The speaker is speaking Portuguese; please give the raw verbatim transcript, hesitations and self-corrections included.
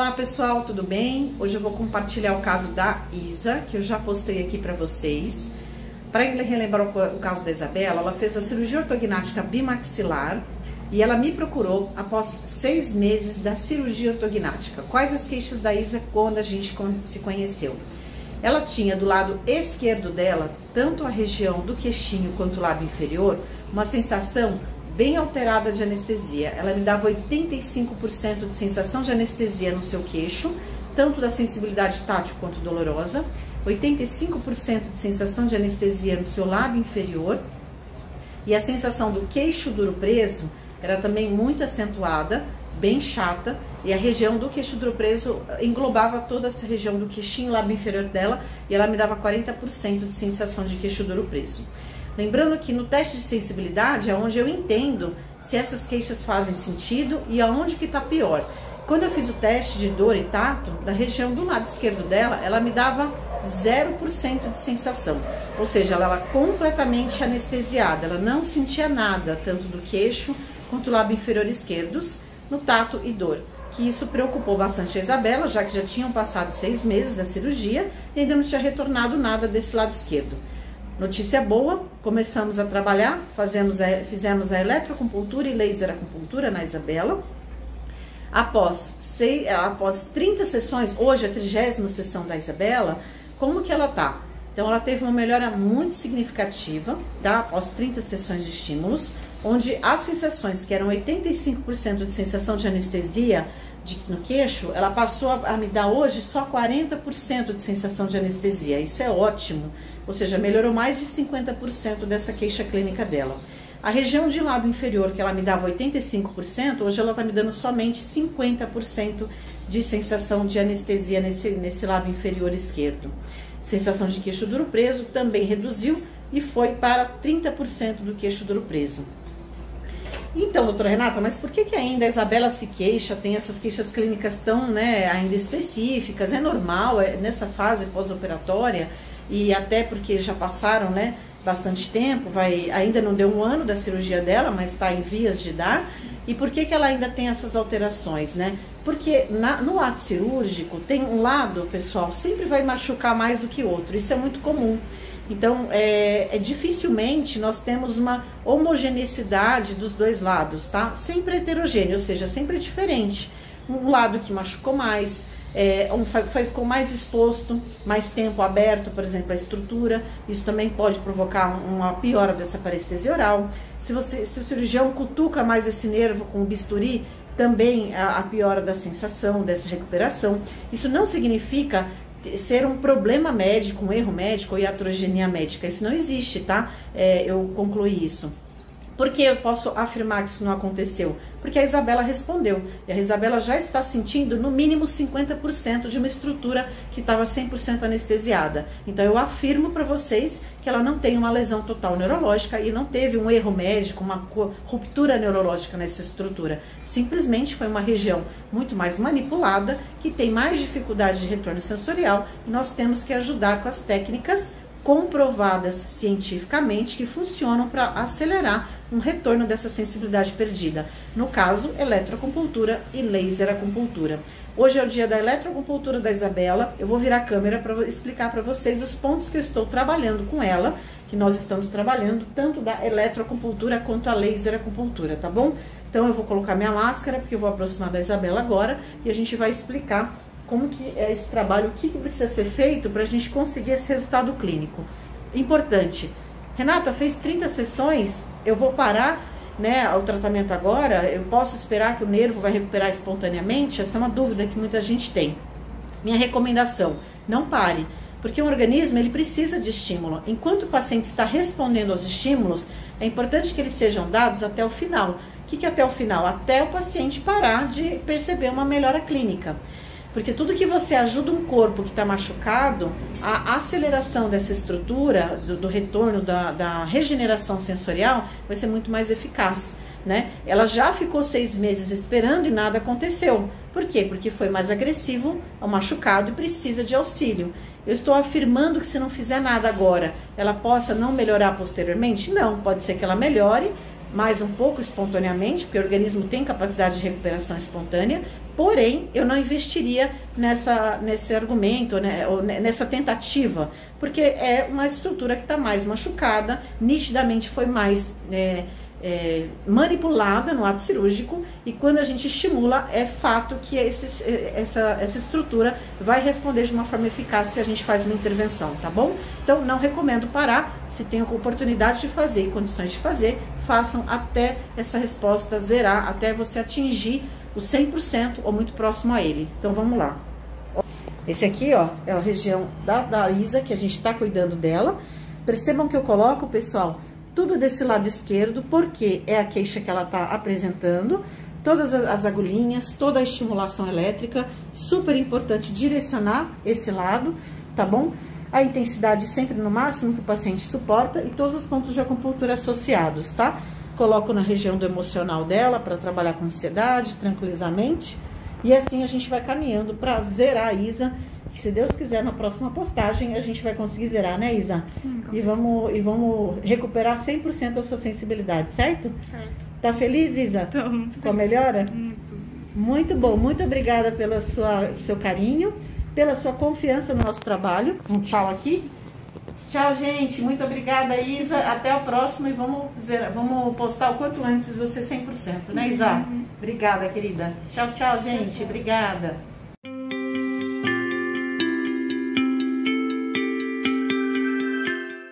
Olá pessoal, tudo bem? Hoje eu vou compartilhar o caso da Isa, que eu já postei aqui para vocês. Para relembrar o caso da Isabela, ela fez a cirurgia ortognática bimaxilar e ela me procurou após seis meses da cirurgia ortognática. Quais as queixas da Isa quando a gente se conheceu? Ela tinha do lado esquerdo dela, tanto a região do queixinho quanto o lábio inferior, uma sensação bem alterada de anestesia. Ela me dava oitenta e cinco por cento de sensação de anestesia no seu queixo, tanto da sensibilidade tátil quanto dolorosa, oitenta e cinco por cento de sensação de anestesia no seu lábio inferior, e a sensação do queixo duro preso era também muito acentuada, bem chata, e a região do queixo duro preso englobava toda essa região do queixinho, lábio inferior dela, e ela me dava quarenta por cento de sensação de queixo duro preso. Lembrando que no teste de sensibilidade é onde eu entendo se essas queixas fazem sentido e aonde que tá pior. Quando eu fiz o teste de dor e tato, da região do lado esquerdo dela, ela me dava zero por cento de sensação. Ou seja, ela era completamente anestesiada, ela não sentia nada, tanto do queixo quanto do lábio inferior esquerdos, no tato e dor. Que isso preocupou bastante a Isabela, já que já tinham passado seis meses da cirurgia e ainda não tinha retornado nada desse lado esquerdo. Notícia boa, começamos a trabalhar, fazemos a, fizemos a eletroacupuntura e laser acupuntura na Isabela. Após, seis, após trinta sessões, hoje é a trigésima sessão da Isabela, como que ela tá? Então ela teve uma melhora muito significativa, tá? Após trinta sessões de estímulos, onde as sensações que eram oitenta e cinco por cento de sensação de anestesia de, no queixo, ela passou a, a me dar hoje só quarenta por cento de sensação de anestesia. Isso é ótimo, ou seja, melhorou mais de cinquenta por cento dessa queixa clínica dela. A região de lábio inferior, que ela me dava oitenta e cinco por cento, hoje ela tá me dando somente cinquenta por cento de sensação de anestesia nesse, nesse lábio inferior esquerdo. Sensação de queixo duro preso também reduziu e foi para trinta por cento do queixo duro preso. Então, doutora Renata, mas por que que ainda a Isabela se queixa, tem essas queixas clínicas tão, né, ainda específicas? É normal, é nessa fase pós-operatória, e até porque já passaram, né, bastante tempo, vai, ainda não deu um ano da cirurgia dela, mas está em vias de dar. E por que que ela ainda tem essas alterações, né? Porque na, no ato cirúrgico, tem um lado, pessoal, sempre vai machucar mais do que outro, isso é muito comum. Então, é, é dificilmente nós temos uma homogeneidade dos dois lados, tá? Sempre heterogêneo, ou seja, sempre diferente. Um lado que machucou mais, é, um ficou mais exposto, mais tempo aberto, por exemplo, a estrutura. Isso também pode provocar uma piora dessa parestesia oral. Se, você, se o cirurgião cutuca mais esse nervo com o bisturi, também a, a piora da sensação, dessa recuperação. Isso não significa ser um problema médico, um erro médico ou iatrogenia médica. Isso não existe, tá? É, eu concluí isso. Por que eu posso afirmar que isso não aconteceu? Porque a Isabela respondeu. E a Isabela já está sentindo no mínimo cinquenta por cento de uma estrutura que estava cem por cento anestesiada. Então eu afirmo para vocês que ela não tem uma lesão total neurológica e não teve um erro médico, uma ruptura neurológica nessa estrutura. Simplesmente foi uma região muito mais manipulada, que tem mais dificuldade de retorno sensorial, e nós temos que ajudar com as técnicas comprovadas cientificamente que funcionam para acelerar um retorno dessa sensibilidade perdida. No caso, eletroacupuntura e laser acupuntura. Hoje é o dia da eletroacupuntura da Isabela. Eu vou virar a câmera para explicar para vocês os pontos que eu estou trabalhando com ela, que nós estamos trabalhando tanto da eletroacupuntura quanto a laser acupuntura, tá bom? Então eu vou colocar minha máscara, porque eu vou aproximar da Isabela agora, e a gente vai explicar como que é esse trabalho, o que, que precisa ser feito para a gente conseguir esse resultado clínico. Importante. Renata, fez trinta sessões, eu vou parar, né, o tratamento agora? Eu posso esperar que o nervo vai recuperar espontaneamente? Essa é uma dúvida que muita gente tem. Minha recomendação, não pare, porque o organismo ele precisa de estímulo. Enquanto o paciente está respondendo aos estímulos, é importante que eles sejam dados até o final. O que, que é até o final? Até o paciente parar de perceber uma melhora clínica. Porque tudo que você ajuda um corpo que está machucado, a aceleração dessa estrutura, do, do retorno, da, da regeneração sensorial, vai ser muito mais eficaz, né? Ela já ficou seis meses esperando e nada aconteceu. Por quê? Porque foi mais agressivo ao machucado e precisa de auxílio. Eu estou afirmando que se não fizer nada agora, ela possa não melhorar posteriormente? Não, pode ser que ela melhore mais um pouco espontaneamente, porque o organismo tem capacidade de recuperação espontânea, Porém, eu não investiria nessa, nesse argumento, né, ou nessa tentativa, porque é uma estrutura que está mais machucada, nitidamente foi mais é, é, manipulada no ato cirúrgico, e quando a gente estimula, é fato que esse, essa, essa estrutura vai responder de uma forma eficaz se a gente faz uma intervenção, tá bom? Então, não recomendo parar. Se tem a oportunidade de fazer e condições de fazer, façam até essa resposta zerar, até você atingir o cem por cento ou muito próximo a ele. Então, vamos lá. Esse aqui, ó, é a região da, da Isa, que a gente tá cuidando dela. Percebam que eu coloco, pessoal, tudo desse lado esquerdo, porque é a queixa que ela tá apresentando. Todas as agulhinhas, toda a estimulação elétrica, super importante direcionar esse lado, tá bom? A intensidade sempre no máximo que o paciente suporta e todos os pontos de acupuntura associados, tá? Coloco na região do emocional dela para trabalhar com ansiedade, tranquilizamente. E assim a gente vai caminhando para zerar a Isa. Que se Deus quiser, na próxima postagem a gente vai conseguir zerar, né, Isa? Sim. E vamos, e vamos recuperar cem por cento a sua sensibilidade, certo? Certo. Tá feliz, Isa? Tô muito Com a melhora? Muito. Muito bom. Muito obrigada pelo sua, seu carinho, pela sua confiança no nosso trabalho. Um tchau aqui. Tchau, gente. Muito obrigada, Isa. Até o próximo e vamos, zerar, vamos postar o quanto antes você cem por cento, né, Isa? Uhum. Obrigada, querida. Tchau, tchau, gente. Tchau, tchau. Obrigada.